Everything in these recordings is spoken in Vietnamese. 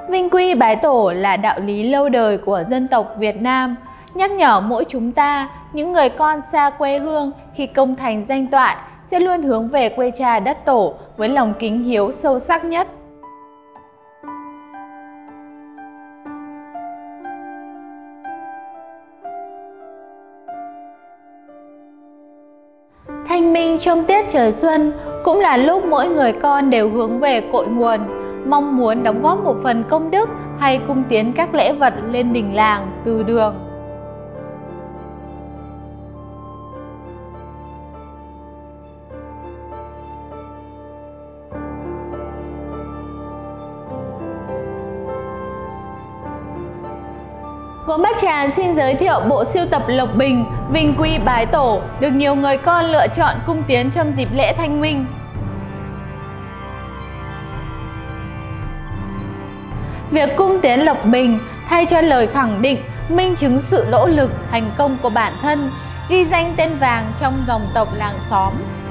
Vinh quy bái tổ là đạo lý lâu đời của dân tộc Việt Nam, nhắc nhở mỗi chúng ta, những người con xa quê hương khi công thành danh toại sẽ luôn hướng về quê cha đất tổ với lòng kính hiếu sâu sắc nhất. Thanh minh trong tiết trời xuân cũng là lúc mỗi người con đều hướng về cội nguồn, mong muốn đóng góp một phần công đức hay cung tiến các lễ vật lên đình làng, từ đường. Gốm Bát Tràng xin giới thiệu bộ sưu tập Lộc Bình, Vinh quy bái tổ được nhiều người con lựa chọn cung tiến trong dịp lễ Thanh Minh. Việc cung tiến Lộc Bình thay cho lời khẳng định, minh chứng sự nỗ lực, thành công của bản thân, ghi danh tên vàng trong dòng tộc làng xóm.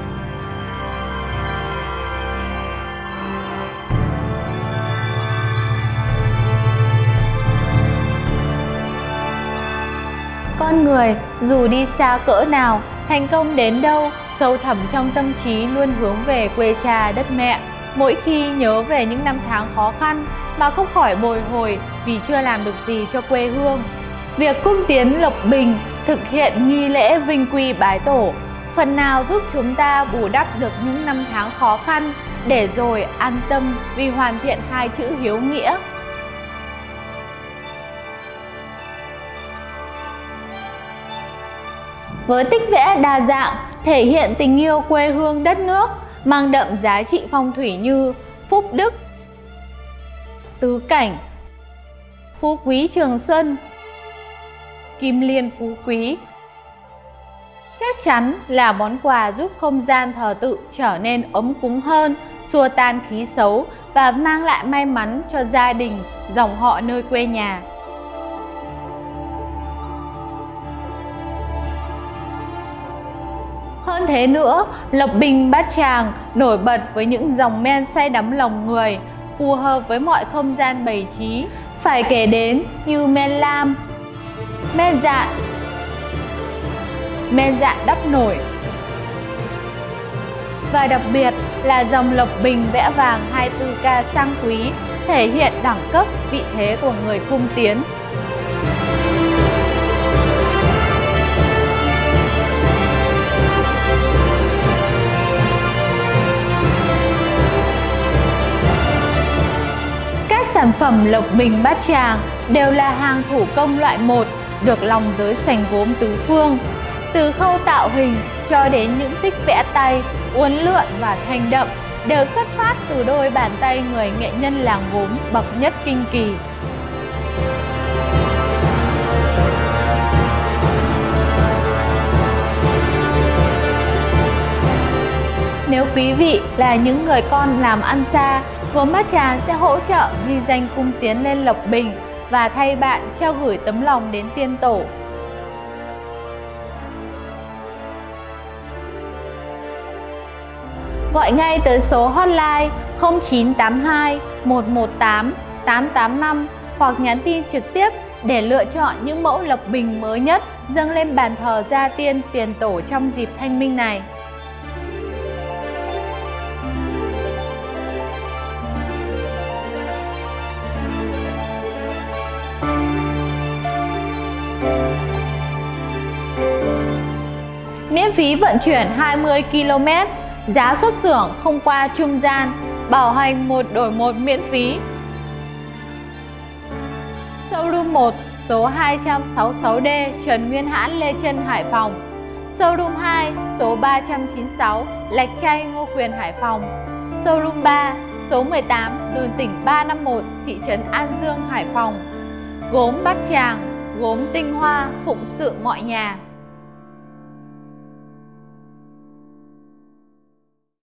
Con người dù đi xa cỡ nào, thành công đến đâu, sâu thẳm trong tâm trí luôn hướng về quê cha đất mẹ. Mỗi khi nhớ về những năm tháng khó khăn mà không khỏi bồi hồi vì chưa làm được gì cho quê hương. Việc cung tiến Lộc Bình thực hiện nghi lễ vinh quy bái tổ phần nào giúp chúng ta bù đắp được những năm tháng khó khăn để rồi an tâm vì hoàn thiện hai chữ hiếu nghĩa. Với tích vẽ đa dạng, thể hiện tình yêu quê hương đất nước, mang đậm giá trị phong thủy như Phúc Đức, Tứ Cảnh, Phú Quý Trường Xuân, Kim Liên Phú Quý. Chắc chắn là món quà giúp không gian thờ tự trở nên ấm cúng hơn, xua tan khí xấu và mang lại may mắn cho gia đình, dòng họ nơi quê nhà. Hơn thế nữa, Lộc Bình Bát Tràng nổi bật với những dòng men say đắm lòng người, phù hợp với mọi không gian bày trí. Phải kể đến như men lam, men dạn đắp nổi. Và đặc biệt là dòng Lộc Bình vẽ vàng 24K sang quý, thể hiện đẳng cấp, vị thế của người cung tiến. Sản phẩm Lộc Bình Bát Tràng đều là hàng thủ công loại 1, được lòng giới sành gốm tứ phương. Từ khâu tạo hình cho đến những tích vẽ tay, uốn lượn và thanh đậm đều xuất phát từ đôi bàn tay người nghệ nhân làng gốm bậc nhất kinh kỳ. Nếu quý vị là những người con làm ăn xa, Gốm Bát Tràng sẽ hỗ trợ ghi danh cung tiến lên Lộc Bình và thay bạn trao gửi tấm lòng đến tiên tổ. Gọi ngay tới số hotline 0982 118 885 hoặc nhắn tin trực tiếp để lựa chọn những mẫu Lộc Bình mới nhất dâng lên bàn thờ gia tiên tiền tổ trong dịp Thanh Minh này. Miễn phí vận chuyển 20 km, giá xuất xưởng không qua trung gian, bảo hành 1 đổi 1 miễn phí. Showroom 1, số 266D, Trần Nguyên Hãn, Lê Trân, Hải Phòng. Showroom 2, số 396, Lạch Tray, Ngô Quyền, Hải Phòng. Showroom 3, số 18, đường tỉnh 351, thị trấn An Dương, Hải Phòng. Gốm Bát Tràng, gốm tinh hoa, phụng sự mọi nhà.